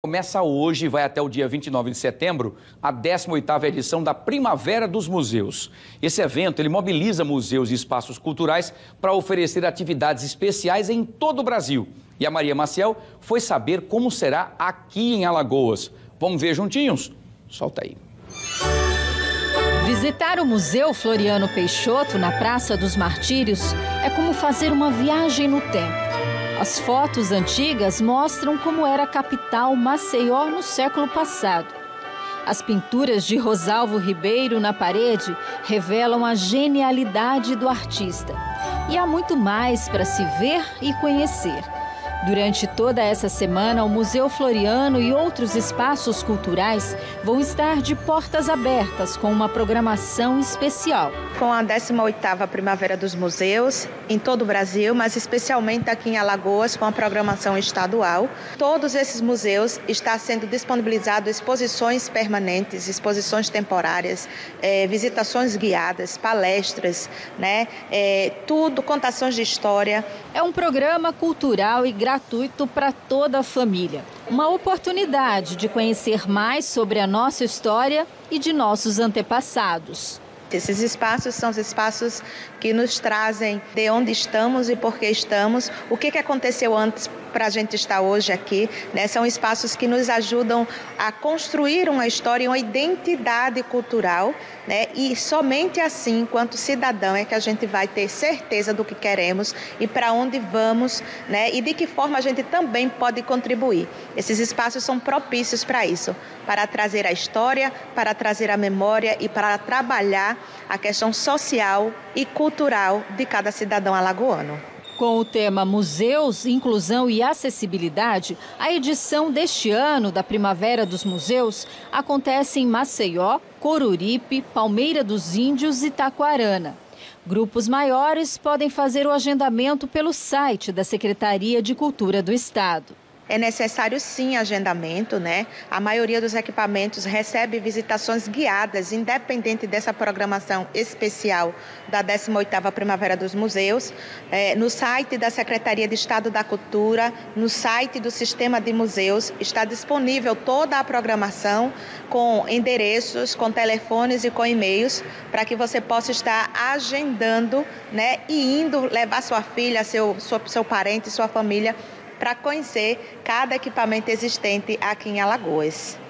Começa hoje e vai até o dia 29 de setembro a 18ª edição da Primavera dos Museus. Esse evento ele mobiliza museus e espaços culturais para oferecer atividades especiais em todo o Brasil. E a Maria Maciel foi saber como será aqui em Alagoas. Vamos ver juntinhos? Solta aí. Visitar o Museu Floriano Peixoto, na Praça dos Martírios, é como fazer uma viagem no tempo. As fotos antigas mostram como era a capital Maceió no século passado. As pinturas de Rosalvo Ribeiro na parede revelam a genialidade do artista. E há muito mais para se ver e conhecer. Durante toda essa semana, o Museu Floriano e outros espaços culturais vão estar de portas abertas com uma programação especial. Com a 18ª Primavera dos Museus em todo o Brasil, mas especialmente aqui em Alagoas com a programação estadual, todos esses museus estão sendo disponibilizados exposições permanentes, exposições temporárias, visitações guiadas, palestras, tudo, contações de história. É um programa cultural e gratuito para toda a família. Uma oportunidade de conhecer mais sobre a nossa história e de nossos antepassados. Esses espaços são os espaços que nos trazem de onde estamos e por que estamos, o que aconteceu antes para a gente estar hoje aqui. São espaços que nos ajudam a construir uma história e uma identidade cultural, e somente assim, enquanto cidadão, é que a gente vai ter certeza do que queremos e para onde vamos, e de que forma a gente também pode contribuir. Esses espaços são propícios para isso, para trazer a história, para trazer a memória e para trabalhar a questão social e cultural de cada cidadão alagoano. Com o tema Museus, Inclusão e Acessibilidade, a edição deste ano da Primavera dos Museus acontece em Maceió, Coruripe, Palmeira dos Índios e Taquarana. Grupos maiores podem fazer o agendamento pelo site da Secretaria de Cultura do Estado. É necessário sim agendamento, A maioria dos equipamentos recebe visitações guiadas, independente dessa programação especial da 18ª Primavera dos Museus. No site da Secretaria de Estado da Cultura, no site do Sistema de Museus, está disponível toda a programação com endereços, com telefones e com e-mails, para que você possa estar agendando, e indo levar sua filha, seu parente, sua família, para conhecer cada equipamento existente aqui em Alagoas.